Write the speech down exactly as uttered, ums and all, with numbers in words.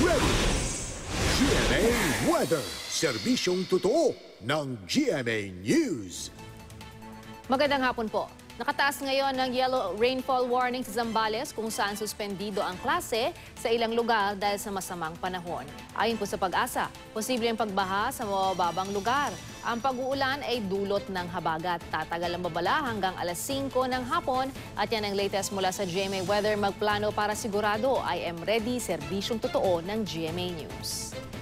ready! G M A Weather, serbisyong totoo ng G M A News. Magandang hapon po. Nakataas ngayon ng yellow rainfall warning sa Zambales kung saan suspendido ang klase sa ilang lugar dahil sa masamang panahon. Ayon po sa Pag-asa, posible ang pagbaha sa mababang lugar. Ang pag-uulan ay dulot ng habagat. Tatagal ang babala hanggang alas singko ng hapon at yan ang latest mula sa G M A Weather. Magplano para sigurado. I am ready, serbisyong totoo ng G M A News.